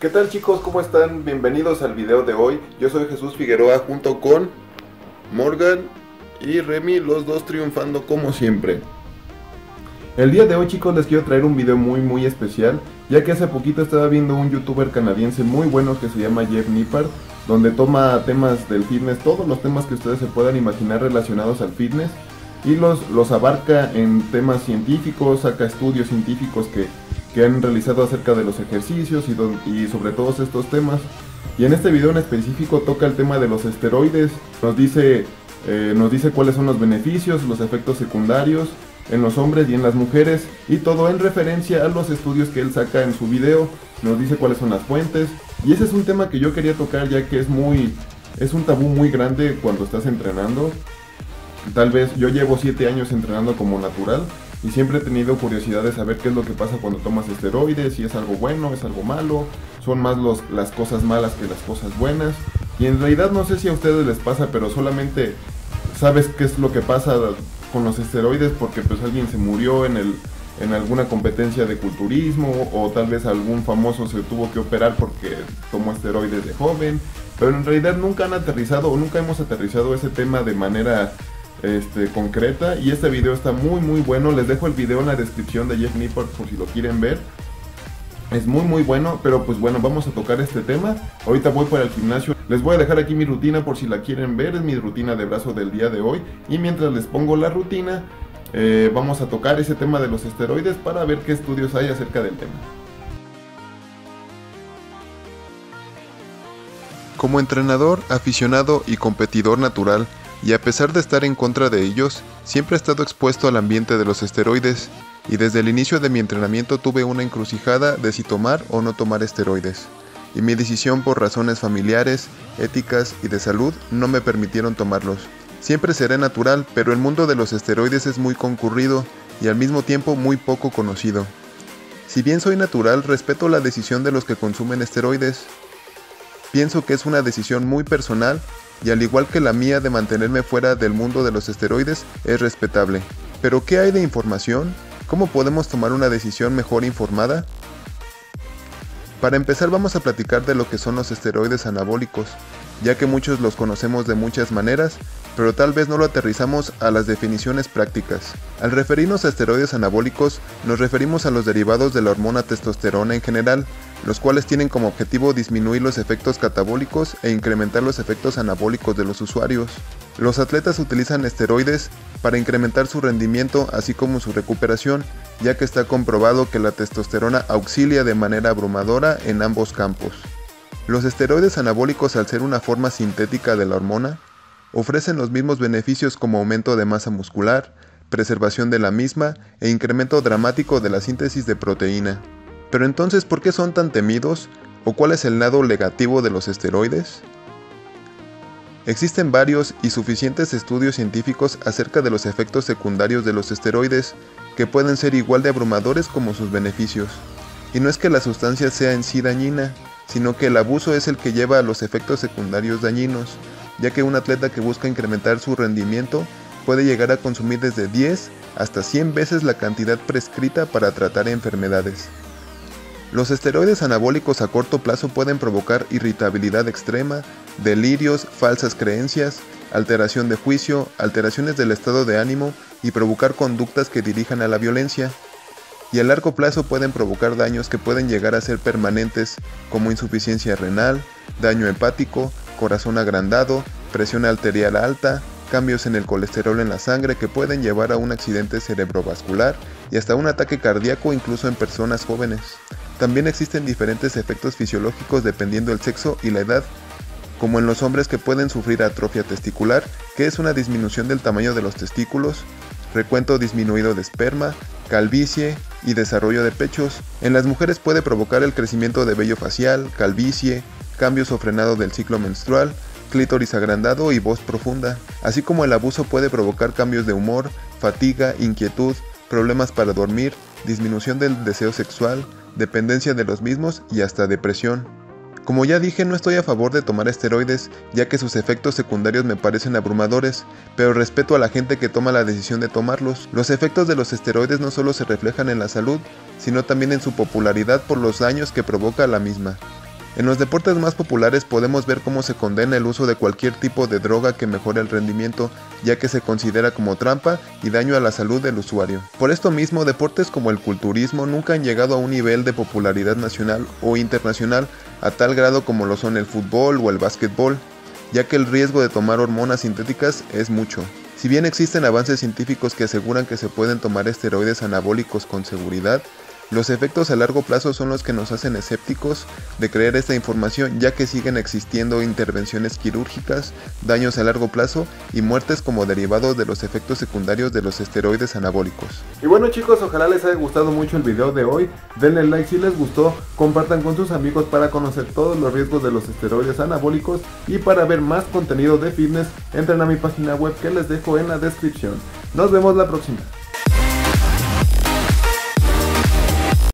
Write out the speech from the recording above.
¿Qué tal chicos? ¿Cómo están? Bienvenidos al video de hoy. Yo soy Jesús Figueroa junto con Morgan y Remy, los dos triunfando como siempre. El día de hoy chicos les quiero traer un video muy especial, ya que hace poquito estaba viendo un youtuber canadiense muy bueno que se llama Jeff Nippard, donde toma temas del fitness, todos los temas que ustedes se puedan imaginar relacionados al fitness, y los abarca en temas científicos, saca estudios científicos que han realizado acerca de los ejercicios y sobre todos estos temas. Y en este video en específico toca el tema de los esteroides, nos dice cuáles son los beneficios, los efectos secundarios en los hombres y en las mujeres, y todo en referencia a los estudios que él saca en su video. Nos dice cuáles son las fuentes, y ese es un tema que yo quería tocar, ya que es un tabú muy grande cuando estás entrenando. Tal vez yo llevo 7 años entrenando como natural y siempre he tenido curiosidad de saber qué es lo que pasa cuando tomas esteroides, si es algo bueno, es algo malo, son más las cosas malas que las cosas buenas. Y en realidad no sé si a ustedes les pasa, pero solamente sabes qué es lo que pasa con los esteroides porque pues alguien se murió en alguna competencia de culturismo, o tal vez algún famoso se tuvo que operar porque tomó esteroides de joven, pero en realidad nunca han aterrizado o nunca hemos aterrizado ese tema de manera concreta. Y este video está muy bueno. Les dejo el video en la descripción de Jeff Nippard por si lo quieren ver. Es muy bueno, pero pues bueno, vamos a tocar este tema. Ahorita voy para el gimnasio. Les voy a dejar aquí mi rutina por si la quieren ver. Es mi rutina de brazo del día de hoy. Y mientras les pongo la rutina, vamos a tocar ese tema de los esteroides para ver qué estudios hay acerca del tema. Como entrenador, aficionado y competidor natural, y a pesar de estar en contra de ellos, siempre he estado expuesto al ambiente de los esteroides, y desde el inicio de mi entrenamiento tuve una encrucijada de si tomar o no tomar esteroides, y mi decisión por razones familiares, éticas y de salud no me permitieron tomarlos. Siempre seré natural, pero el mundo de los esteroides es muy concurrido y al mismo tiempo muy poco conocido. Si bien soy natural, respeto la decisión de los que consumen esteroides. Pienso que es una decisión muy personal, y al igual que la mía de mantenerme fuera del mundo de los esteroides, es respetable. ¿Pero qué hay de información? ¿Cómo podemos tomar una decisión mejor informada? Para empezar, vamos a platicar de lo que son los esteroides anabólicos, ya que muchos los conocemos de muchas maneras, pero tal vez no lo aterrizamos a las definiciones prácticas. Al referirnos a esteroides anabólicos, nos referimos a los derivados de la hormona testosterona en general, los cuales tienen como objetivo disminuir los efectos catabólicos e incrementar los efectos anabólicos de los usuarios. Los atletas utilizan esteroides para incrementar su rendimiento así como su recuperación, ya que está comprobado que la testosterona auxilia de manera abrumadora en ambos campos. Los esteroides anabólicos, al ser una forma sintética de la hormona, ofrecen los mismos beneficios como aumento de masa muscular, preservación de la misma e incremento dramático de la síntesis de proteína. Pero entonces, ¿por qué son tan temidos? ¿O cuál es el lado negativo de los esteroides? Existen varios y suficientes estudios científicos acerca de los efectos secundarios de los esteroides, que pueden ser igual de abrumadores como sus beneficios. Y no es que la sustancia sea en sí dañina, sino que el abuso es el que lleva a los efectos secundarios dañinos, ya que un atleta que busca incrementar su rendimiento puede llegar a consumir desde 10 hasta 100 veces la cantidad prescrita para tratar enfermedades. Los esteroides anabólicos a corto plazo pueden provocar irritabilidad extrema, delirios, falsas creencias, alteración de juicio, alteraciones del estado de ánimo y provocar conductas que dirijan a la violencia. Y a largo plazo pueden provocar daños que pueden llegar a ser permanentes, como insuficiencia renal, daño hepático, corazón agrandado, presión arterial alta, cambios en el colesterol en la sangre que pueden llevar a un accidente cerebrovascular y hasta un ataque cardíaco incluso en personas jóvenes. También existen diferentes efectos fisiológicos dependiendo del sexo y la edad, como en los hombres que pueden sufrir atrofia testicular, que es una disminución del tamaño de los testículos, recuento disminuido de esperma, calvicie y desarrollo de pechos. En las mujeres puede provocar el crecimiento de vello facial, calvicie, cambios o frenado del ciclo menstrual, clítoris agrandado y voz profunda, así como el abuso puede provocar cambios de humor, fatiga, inquietud, problemas para dormir, disminución del deseo sexual, dependencia de los mismos y hasta depresión. Como ya dije, no estoy a favor de tomar esteroides, ya que sus efectos secundarios me parecen abrumadores, pero respeto a la gente que toma la decisión de tomarlos. Los efectos de los esteroides no solo se reflejan en la salud, sino también en su popularidad por los daños que provoca la misma. En los deportes más populares podemos ver cómo se condena el uso de cualquier tipo de droga que mejore el rendimiento, ya que se considera como trampa y daño a la salud del usuario. Por esto mismo, deportes como el culturismo nunca han llegado a un nivel de popularidad nacional o internacional a tal grado como lo son el fútbol o el básquetbol, ya que el riesgo de tomar hormonas sintéticas es mucho. Si bien existen avances científicos que aseguran que se pueden tomar esteroides anabólicos con seguridad, los efectos a largo plazo son los que nos hacen escépticos de creer esta información, ya que siguen existiendo intervenciones quirúrgicas, daños a largo plazo y muertes como derivado de los efectos secundarios de los esteroides anabólicos. Y bueno chicos, ojalá les haya gustado mucho el video de hoy. Denle like si les gustó, compartan con sus amigos para conocer todos los riesgos de los esteroides anabólicos, y para ver más contenido de fitness entren a mi página web que les dejo en la descripción. Nos vemos la próxima.